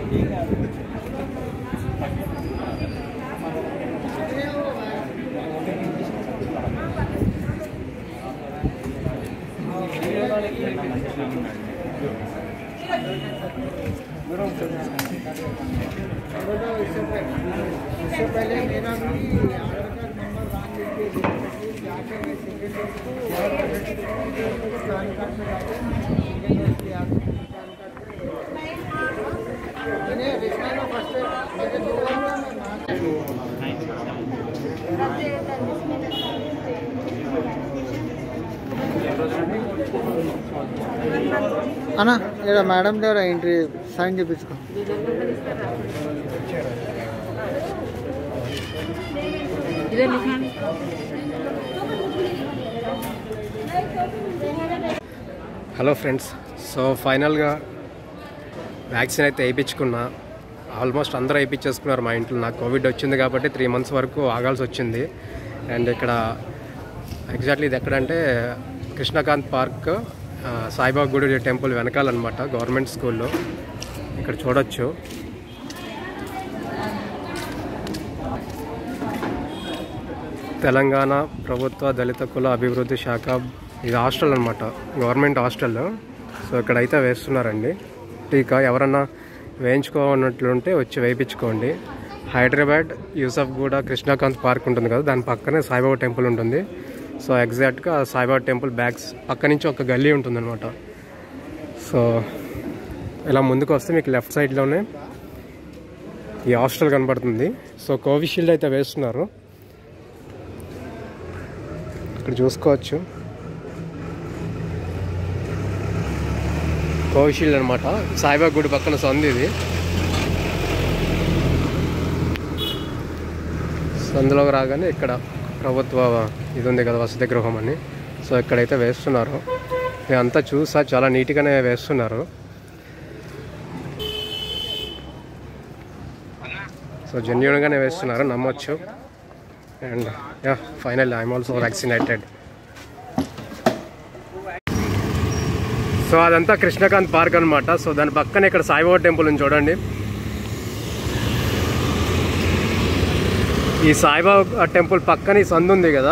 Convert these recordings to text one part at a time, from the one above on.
इससे पहले मेरा भी आधार कार्ड नंबर रॉन्ग लिख के जाके पैन कार्ड में जाके फर्स्ट मेरे 2 అన్నా ఇక్కడ మేడం దగ్గర ఎంట్రీ సైన్ చేయించుకో. హలో ఫ్రెండ్స్, సో ఫైనల్గా వ్యాక్సిన్ అయితే వేయించుకున్నా. ఆల్మోస్ట్ అందరూ వేయించేసుకున్నారు మా ఇంట్లో. నాకు కోవిడ్ వచ్చింది కాబట్టి 3 months వరకు ఆగాల్సి వచ్చింది. అండ్ ఇక్కడ ఎగ్జాక్ట్లీ ఇది ఎక్కడంటే కృష్ణకాంత్ పార్క్, సాయిబాబా గుడి టెంపుల్ వెనకాలన్నమాట, గవర్నమెంట్ స్కూల్లో. ఇక్కడ చూడొచ్చు. తెలంగాణ ప్రభుత్వ దళిత కుల అభివృద్ధి శాఖ, ఇది హాస్టల్ అనమాట, గవర్నమెంట్ హాస్టల్. సో ఇక్కడైతే వేస్తున్నారండి టీకా. ఎవరన్నా వేయించుకోనట్లుంటే వచ్చి వేయించుకోండి. హైదరాబాద్ యూసఫ్గూడ కృష్ణకాంత్ పార్క్ ఉంటుంది కదా, దాని పక్కనే సాయిబాబా టెంపుల్ ఉంటుంది. సో ఎగ్జాక్ట్గా సాయిబాబా టెంపుల్ బ్యాక్స్ పక్క నుంచి ఒక గల్లీ ఉంటుందన్నమాట. సో ఇలా ముందుకు వస్తే మీకు లెఫ్ట్ సైడ్లోనే ఈ హాస్టల్ కనబడుతుంది. సో కోవిషీల్డ్ అయితే వేస్తున్నారు, ఇక్కడ చూసుకోవచ్చు. కోవిషీల్డ్ అనమాట, సాయిబాబా గుడి పక్కన సందు ఇది. సందులోకి రాగానే ఇక్కడ ప్రభుత్వ ఇది ఉంది కదా, వసతి గృహం అని. సో ఇక్కడైతే వేస్తున్నారు. ఇదంతా చూసా, చాలా నీట్గానే వేస్తున్నారు. సో జెన్యూన్గానే వేస్తున్నారు, నమ్మొచ్చు. And yeah, final I'm also vaccinated. So అదంతా కృష్ణకాంత్ పార్క్ అనమాట. సో దాని పక్కన ఇక్కడ సాయిబాబా టెంపుల్ ఉంది చూడండి. ఈ సాయిబాబా టెంపుల్ పక్కన ఈ సందు ఉంది కదా,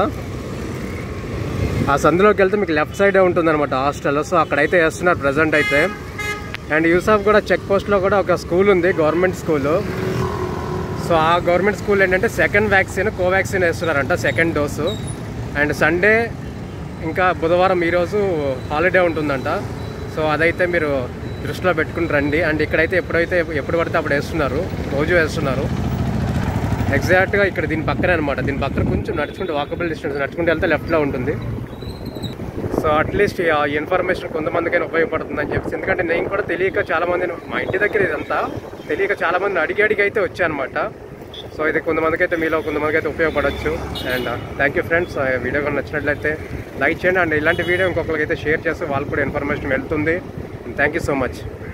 ఆ సందులోకి వెళ్తే మీకు లెఫ్ట్ సైడే ఉంటుంది అనమాట హాస్టల్. సో అక్కడైతే వేస్తున్నారు ప్రజెంట్ అయితే. అండ్ యూసఫ్ కూడా చెక్ పోస్ట్లో కూడా ఒక స్కూల్ ఉంది, గవర్నమెంట్ స్కూలు. సో ఆ గవర్నమెంట్ స్కూల్ ఏంటంటే సెకండ్ వ్యాక్సిన్, కోవాక్సిన్ వేస్తున్నారంట, సెకండ్ డోసు. అండ్ సండే ఇంకా బుధవారం ఈరోజు హాలిడే ఉంటుందంట. సో అదైతే మీరు దృష్టిలో పెట్టుకుని రండి. అండ్ ఇక్కడైతే ఎప్పుడు పడితే అప్పుడు వేస్తున్నారు, రోజు వేస్తున్నారు. ఎగ్జాక్ట్గా ఇక్కడ దీని పక్కనే అనమాట. దీని పక్కన కొంచెం నడుచుకుంటే, వాకబుల్ డిస్టెన్స్ నడుచుకుంటే వెళ్తే లెఫ్ట్లో ఉంటుంది. సో అట్లీస్ట్ ఆ ఇన్ఫర్మేషన్ కొంతమందికైనా ఉపయోగపడుతుందని చెప్పేసి. ఎందుకంటే నేను కూడా తెలియక చాలామంది, మా ఇంటి దగ్గర ఇదంతా తెలియక చాలామంది అడిగి అయితే వచ్చాయన్నమాట. సో ఇది కొంతమందికైతే, మీలో కొంతమందికి ఉపయోగపడవచ్చు. And thank you friends. Video కూడా నచ్చినట్లయితే లైక్ చేయండి. అండ్ ఇలాంటి వీడియో ఇంకొకరికైతే షేర్ చేస్తే వాళ్ళకు కూడా ఇన్ఫర్మేషన్ వెళ్తుంది. Thank you so much.